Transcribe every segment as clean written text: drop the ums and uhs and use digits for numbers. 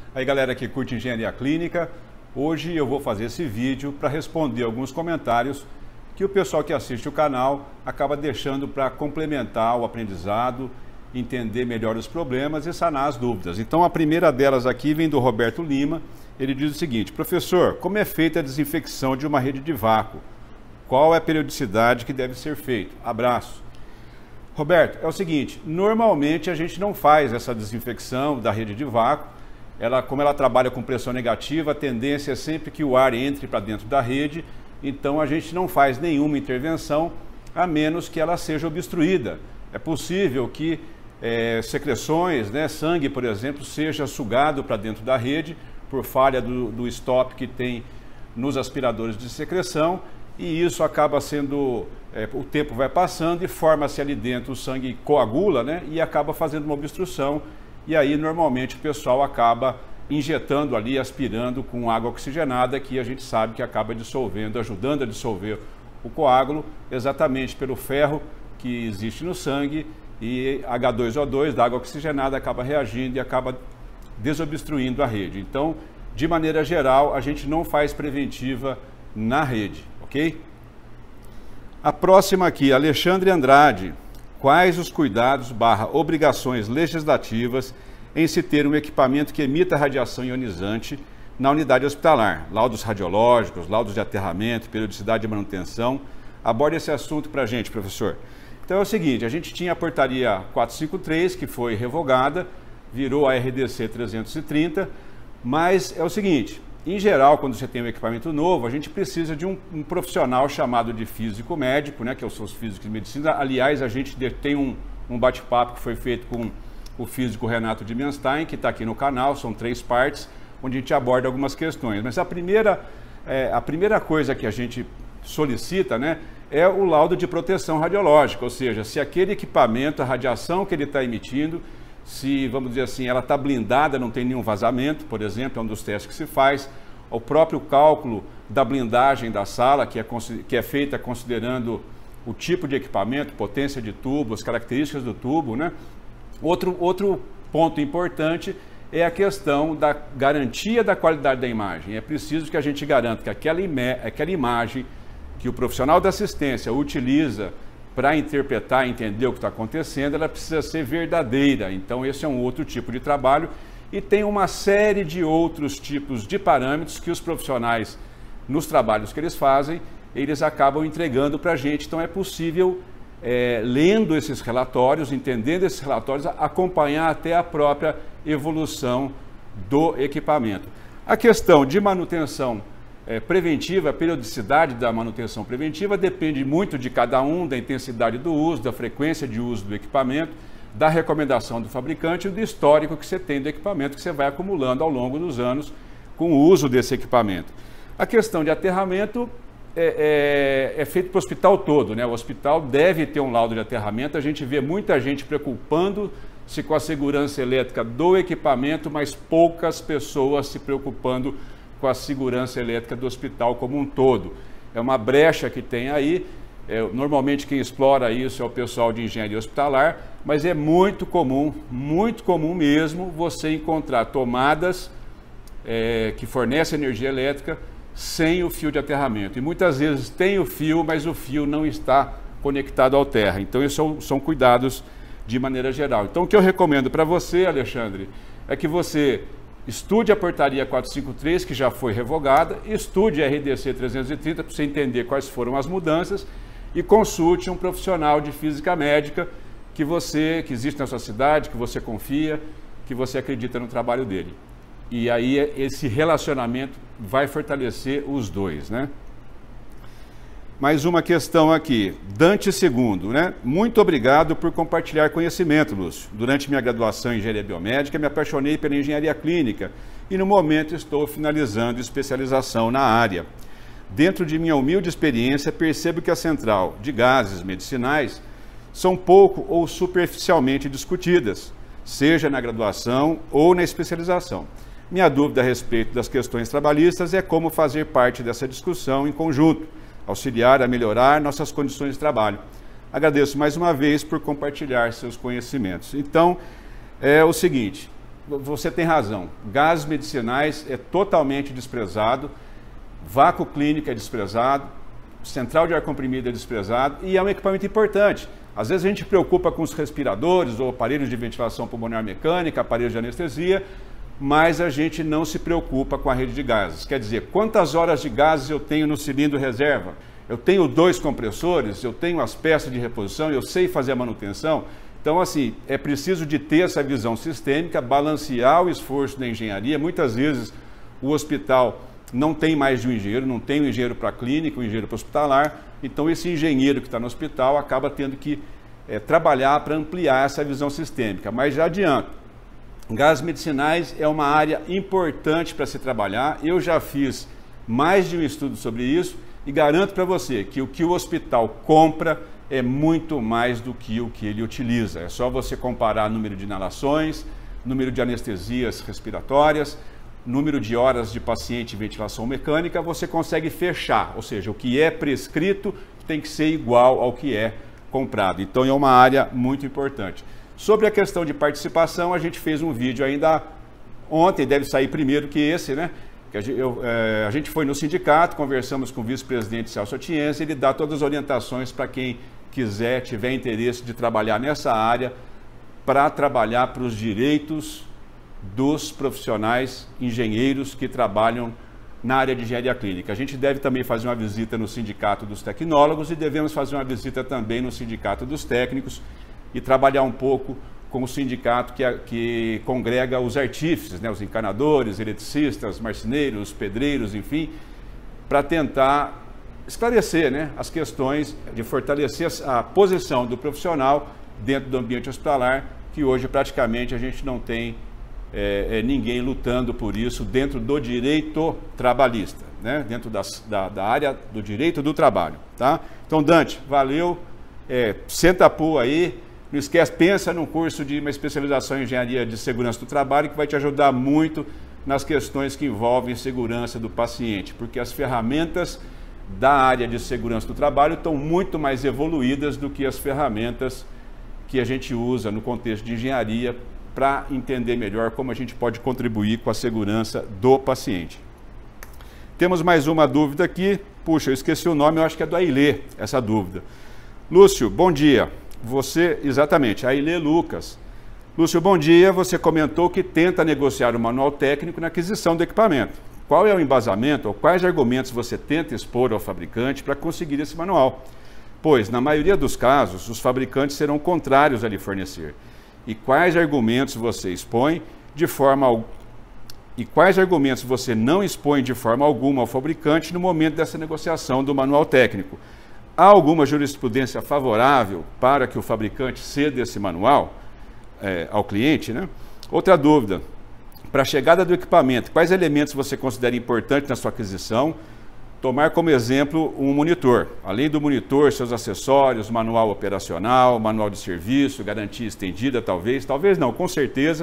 Aí galera que curte engenharia clínica, hoje eu vou fazer esse vídeo para responder alguns comentários que o pessoal que assiste o canal acaba deixando para complementar o aprendizado, entender melhor os problemas e sanar as dúvidas. Então a primeira delas aqui vem do Roberto Lima. Ele diz o seguinte: professor, como é feita a desinfecção de uma rede de vácuo? Qual é a periodicidade que deve ser feita? Abraço. Roberto, é o seguinte, normalmente a gente não faz essa desinfecção da rede de vácuo. Como ela trabalha com pressão negativa, a tendência é sempre que o ar entre para dentro da rede, então a gente não faz nenhuma intervenção, a menos que ela seja obstruída. É possível que secreções, sangue, por exemplo, seja sugado para dentro da rede por falha do stop que tem nos aspiradores de secreção, e isso acaba sendo, o tempo vai passando e forma-se ali dentro, o sangue coagula, e acaba fazendo uma obstrução, e aí normalmente o pessoal acaba injetando ali, aspirando com água oxigenada, que a gente sabe que acaba dissolvendo, ajudando a dissolver o coágulo, exatamente pelo ferro que existe no sangue, e H2O2 da água oxigenada acaba reagindo e acaba desobstruindo a rede. Então, de maneira geral, a gente não faz preventiva na rede, ok? A próxima aqui, Alexandre Andrade. Quais os cuidados / obrigações legislativas em se ter um equipamento que emita radiação ionizante na unidade hospitalar? Laudos radiológicos, laudos de aterramento, periodicidade de manutenção. Aborde esse assunto para a gente, professor. Então é o seguinte, a gente tinha a portaria 453, que foi revogada, virou a RDC 330, mas é o seguinte, em geral, quando você tem um equipamento novo, a gente precisa de um profissional chamado de físico médico, que são os físicos de medicina. Aliás, a gente tem um bate-papo que foi feito com o físico Renato Dimenstein, que está aqui no canal, são 3 partes, onde a gente aborda algumas questões. Mas a primeira coisa que a gente solicita, é o laudo de proteção radiológica, ou seja, se aquele equipamento, a radiação que ele está emitindo, se, vamos dizer assim, ela está blindada, não tem nenhum vazamento, por exemplo, é um dos testes que se faz. O próprio cálculo da blindagem da sala, que é feita considerando o tipo de equipamento, potência de tubo, as características do tubo, Outro ponto importante é a questão da garantia da qualidade da imagem. É preciso que a gente garanta que aquela imagem que o profissional da assistência utiliza para interpretar e entender o que está acontecendo, ela precisa ser verdadeira. Então esse é um outro tipo de trabalho, e tem uma série de outros tipos de parâmetros que os profissionais, nos trabalhos que eles fazem, eles acabam entregando para a gente. Então é possível, lendo esses relatórios, entendendo esses relatórios, acompanhar até a própria evolução do equipamento. A questão de manutenção preventiva, a periodicidade da manutenção preventiva depende muito de cada um, da intensidade do uso, da frequência de uso do equipamento, da recomendação do fabricante e do histórico que você tem do equipamento, que você vai acumulando ao longo dos anos com o uso desse equipamento. A questão de aterramento é feito para o hospital todo, O hospital deve ter um laudo de aterramento. A gente vê muita gente preocupando-se com a segurança elétrica do equipamento, mas poucas pessoas se preocupando com a segurança elétrica do hospital como um todo. É uma brecha que tem aí. Normalmente quem explora isso é o pessoal de engenharia hospitalar, mas é muito comum mesmo você encontrar tomadas que fornecem energia elétrica sem o fio de aterramento. E muitas vezes tem o fio, mas o fio não está conectado ao terra. Então esses são cuidados de maneira geral. Então o que eu recomendo para você, Alexandre, é que você estude a portaria 453, que já foi revogada, estude a RDC 330 para você entender quais foram as mudanças, e consulte um profissional de física médica que existe na sua cidade, que você confia, que você acredita no trabalho dele. E aí esse relacionamento vai fortalecer os dois, Mais uma questão aqui, Dante II, Muito obrigado por compartilhar conhecimento, Lúcio. Durante minha graduação em engenharia biomédica, me apaixonei pela engenharia clínica e no momento estou finalizando especialização na área. Dentro de minha humilde experiência, percebo que a central de gases medicinais são pouco ou superficialmente discutidas, seja na graduação ou na especialização. Minha dúvida a respeito das questões trabalhistas é como fazer parte dessa discussão em conjunto, auxiliar a melhorar nossas condições de trabalho. Agradeço mais uma vez por compartilhar seus conhecimentos. Então, é o seguinte, você tem razão, gases medicinais é totalmente desprezado, vácuo clínico é desprezado, central de ar comprimido é desprezado e é um equipamento importante. Às vezes a gente preocupa com os respiradores ou aparelhos de ventilação pulmonar mecânica, aparelhos de anestesia, mas a gente não se preocupa com a rede de gases. Quer dizer, quantas horas de gases eu tenho no cilindro reserva? Eu tenho 2 compressores, eu tenho as peças de reposição, eu sei fazer a manutenção. Então, assim, é preciso de ter essa visão sistêmica, balancear o esforço da engenharia. Muitas vezes o hospital não tem mais de um engenheiro, não tem um engenheiro para a clínica, um engenheiro para hospitalar. Então, esse engenheiro que está no hospital acaba tendo que trabalhar para ampliar essa visão sistêmica. Mas já adianto, gases medicinais é uma área importante para se trabalhar. Eu já fiz mais de um estudo sobre isso e garanto para você que o que o hospital compra é muito mais do que o que ele utiliza. É só você comparar número de inalações, número de anestesias respiratórias, número de horas de paciente em ventilação mecânica, você consegue fechar, ou seja, o que é prescrito tem que ser igual ao que é comprado. Então é uma área muito importante. Sobre a questão de participação, a gente fez um vídeo ainda ontem, deve sair primeiro que esse, né? A gente foi no sindicato, conversamos com o vice-presidente Celso Otiense, ele dá todas as orientações para quem quiser, tiver interesse de trabalhar nessa área, para trabalhar para os direitos dos profissionais engenheiros que trabalham na área de engenharia clínica. A gente deve também fazer uma visita no Sindicato dos Tecnólogos e devemos fazer uma visita também no Sindicato dos Técnicos e trabalhar um pouco com o sindicato que congrega os artífices, né, os encanadores, eletricistas, marceneiros, pedreiros, enfim, para tentar esclarecer, né, as questões de fortalecer a posição do profissional dentro do ambiente hospitalar, que hoje praticamente a gente não tem ninguém lutando por isso dentro do direito trabalhista, né, dentro da área do direito do trabalho. Tá? Então, Dante, valeu, senta a pua aí. Não esquece, pensa num curso de uma especialização em engenharia de segurança do trabalho que vai te ajudar muito nas questões que envolvem segurança do paciente, porque as ferramentas da área de segurança do trabalho estão muito mais evoluídas do que as ferramentas que a gente usa no contexto de engenharia para entender melhor como a gente pode contribuir com a segurança do paciente. Temos mais uma dúvida aqui. Puxa, eu esqueci o nome, eu acho que é do Ailê, essa dúvida. Lúcio, bom dia. Exatamente, Ailê Lucas. Lúcio, bom dia. Você comentou que tenta negociar o manual técnico na aquisição do equipamento. Qual é o embasamento ou quais argumentos você tenta expor ao fabricante para conseguir esse manual? Pois, na maioria dos casos, os fabricantes serão contrários a lhe fornecer. E quais argumentos você expõe de forma e quais argumentos você não expõe de forma alguma ao fabricante no momento dessa negociação do manual técnico? Há alguma jurisprudência favorável para que o fabricante ceda esse manual ao cliente, né? Outra dúvida, para a chegada do equipamento, quais elementos você considera importantes na sua aquisição? Tomar como exemplo um monitor. Além do monitor, seus acessórios, manual operacional, manual de serviço, garantia estendida, talvez não, com certeza,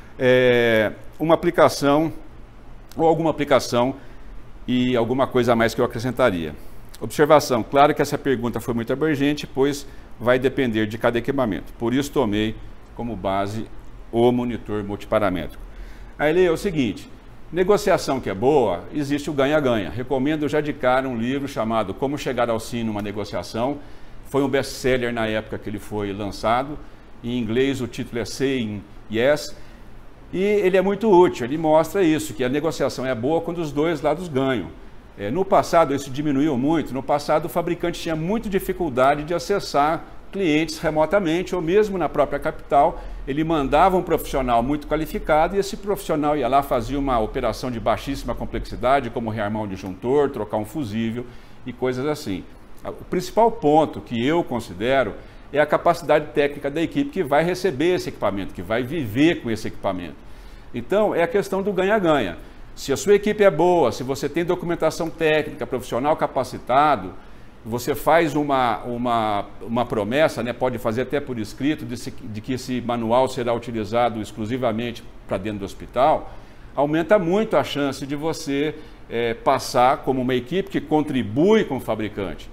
uma aplicação ou alguma aplicação e alguma coisa a mais que eu acrescentaria. Observação, claro que essa pergunta foi muito abrangente, pois vai depender de cada equipamento. Por isso tomei como base o monitor multiparamétrico. Aí é o seguinte, negociação que é boa, existe o ganha-ganha. Recomendo já de cara um livro chamado Como Chegar ao Sim numa Negociação. Foi um best-seller na época que ele foi lançado. Em inglês o título é Saying Yes. E ele é muito útil, ele mostra isso, que a negociação é boa quando os dois lados ganham. No passado, isso diminuiu muito. No passado, o fabricante tinha muita dificuldade de acessar clientes remotamente, ou mesmo na própria capital, ele mandava um profissional muito qualificado e esse profissional ia lá, fazia uma operação de baixíssima complexidade, como rearmar um disjuntor, trocar um fusível e coisas assim. O principal ponto que eu considero é a capacidade técnica da equipe que vai receber esse equipamento, que vai viver com esse equipamento. Então, é a questão do ganha-ganha. Se a sua equipe é boa, se você tem documentação técnica, profissional capacitado, você faz uma promessa, né, pode fazer até por escrito, de que esse manual será utilizado exclusivamente para dentro do hospital, aumenta muito a chance de você passar como uma equipe que contribui com o fabricante.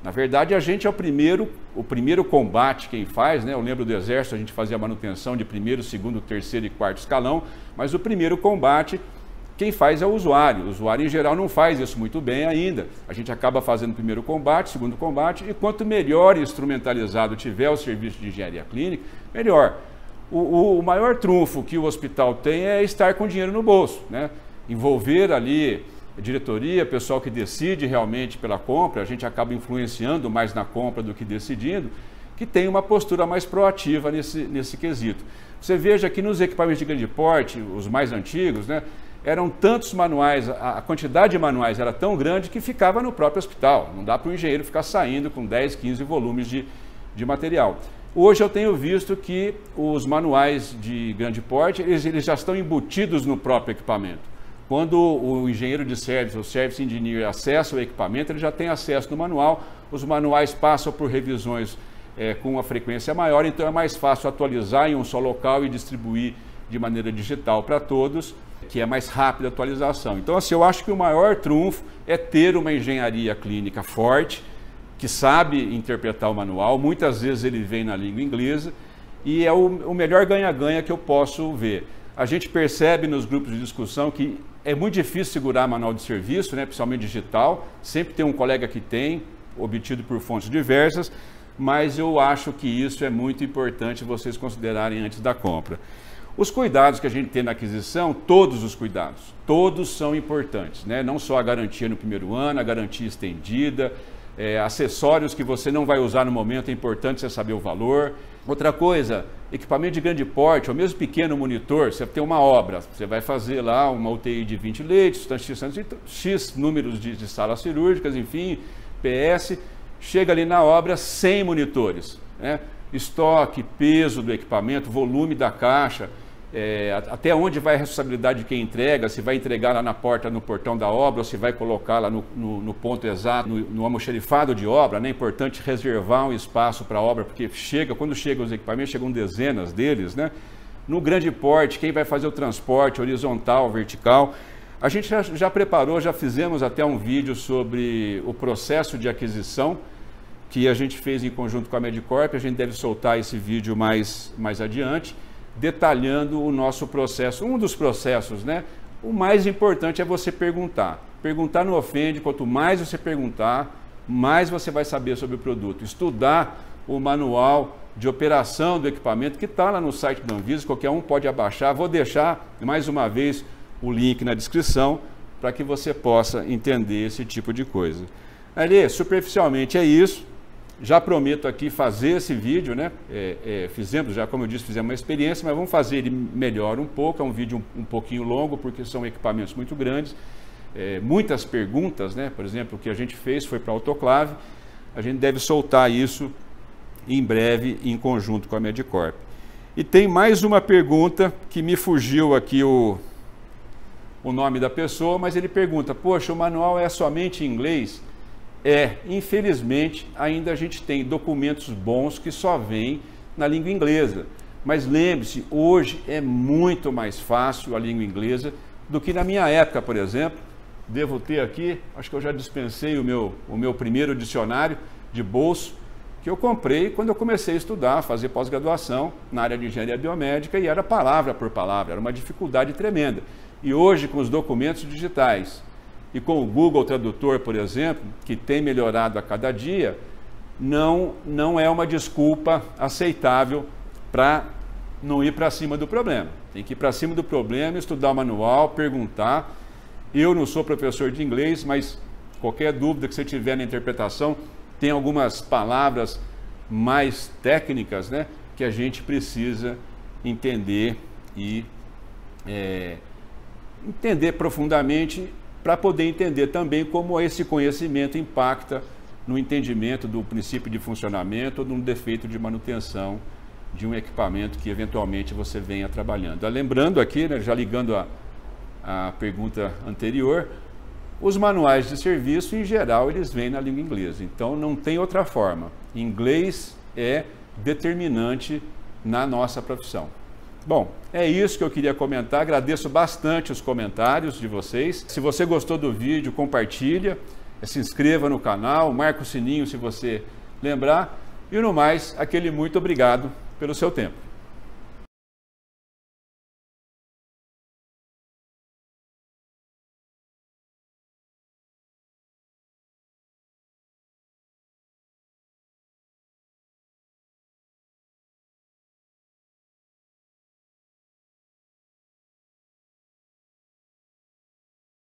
Na verdade, a gente é o primeiro combate quem faz, né? Eu lembro do Exército, a gente fazia manutenção de primeiro, segundo, terceiro e quarto escalão, mas o primeiro combate quem faz é o usuário. O usuário, em geral, não faz isso muito bem ainda. A gente acaba fazendo o primeiro combate, segundo combate, e quanto melhor instrumentalizado tiver o serviço de engenharia clínica, melhor. O maior trunfo que o hospital tem é estar com dinheiro no bolso, né? Envolver ali diretoria, pessoal que decide realmente pela compra, a gente acaba influenciando mais na compra do que decidindo, que tem uma postura mais proativa nesse quesito. Você veja que nos equipamentos de grande porte, os mais antigos, né, eram tantos manuais, a quantidade de manuais era tão grande que ficava no próprio hospital. Não dá para o engenheiro ficar saindo com 10, 15 volumes de material. Hoje eu tenho visto que os manuais de grande porte, eles já estão embutidos no próprio equipamento. Quando o engenheiro de serviço, o service engineer, acessa o equipamento, ele já tem acesso no manual. Os manuais passam por revisões com uma frequência maior, então é mais fácil atualizar em um só local e distribuir de maneira digital para todos, que é mais rápida a atualização. Então, assim, eu acho que o maior trunfo é ter uma engenharia clínica forte, que sabe interpretar o manual. Muitas vezes ele vem na língua inglesa e é o melhor ganha-ganha que eu posso ver. A gente percebe nos grupos de discussão que é muito difícil segurar manual de serviço, né, principalmente digital. Sempre tem um colega que tem, obtido por fontes diversas, mas eu acho que isso é muito importante vocês considerarem antes da compra. Os cuidados que a gente tem na aquisição, todos os cuidados, todos são importantes, né? Não só a garantia no primeiro ano, a garantia estendida, acessórios que você não vai usar no momento, é importante você saber o valor. Outra coisa, equipamento de grande porte, ou mesmo pequeno monitor, você tem uma obra, você vai fazer lá uma UTI de 20 leitos, X números de salas cirúrgicas, enfim, PS, chega ali na obra 100 monitores, né? Estoque, peso do equipamento, volume da caixa, até onde vai a responsabilidade de quem entrega, se vai entregar lá na porta, no portão da obra, ou se vai colocar lá no ponto exato, no almoxarifado de obra, né? É importante reservar um espaço para a obra, porque quando chegam os equipamentos, chegam dezenas deles, né? No grande porte, quem vai fazer o transporte horizontal, vertical, a gente já preparou, já fizemos até um vídeo sobre o processo de aquisição, que a gente fez em conjunto com a Medicorp. A gente deve soltar esse vídeo mais adiante, detalhando o nosso processo. Um dos processos, né? O mais importante é você perguntar. Perguntar não ofende, quanto mais você perguntar, mais você vai saber sobre o produto. Estudar o manual de operação do equipamento, que está lá no site da Anvisa, qualquer um pode abaixar. Vou deixar, mais uma vez, o link na descrição, para que você possa entender esse tipo de coisa. Ali, superficialmente é isso. Já prometo aqui fazer esse vídeo, né? Fizemos, já como eu disse, fizemos uma experiência, mas vamos fazer ele melhor um pouco. É um vídeo um pouquinho longo, porque são equipamentos muito grandes. Muitas perguntas, né? Por exemplo, o que a gente fez foi para autoclave. A gente deve soltar isso em breve, em conjunto com a Medicorp. E tem mais uma pergunta que me fugiu aqui o nome da pessoa, mas ele pergunta: poxa, o manual é somente em inglês? Infelizmente, ainda a gente tem documentos bons que só vêm na língua inglesa. Mas lembre-se, hoje é muito mais fácil a língua inglesa do que na minha época, por exemplo. Devo ter aqui, acho que eu já dispensei o meu primeiro dicionário de bolso, que eu comprei quando eu comecei a estudar, fazer pós-graduação na área de engenharia biomédica, e era palavra por palavra, era uma dificuldade tremenda. E hoje, com os documentos digitais, e com o Google Tradutor, por exemplo, que tem melhorado a cada dia, não é uma desculpa aceitável para não ir para cima do problema. Tem que ir para cima do problema, estudar o manual, perguntar. Eu não sou professor de inglês, mas qualquer dúvida que você tiver na interpretação, tem algumas palavras mais técnicas, né, que a gente precisa entender e entender profundamente, para poder entender também como esse conhecimento impacta no entendimento do princípio de funcionamento ou de um defeito de manutenção de um equipamento que eventualmente você venha trabalhando. Lembrando aqui, né, já ligando a pergunta anterior, os manuais de serviço, em geral, eles vêm na língua inglesa, então não tem outra forma. Inglês é determinante na nossa profissão. Bom, é isso que eu queria comentar. Agradeço bastante os comentários de vocês. Se você gostou do vídeo, compartilha. se inscreva no canal, marque o sininho se você lembrar. E no mais, aquele muito obrigado pelo seu tempo.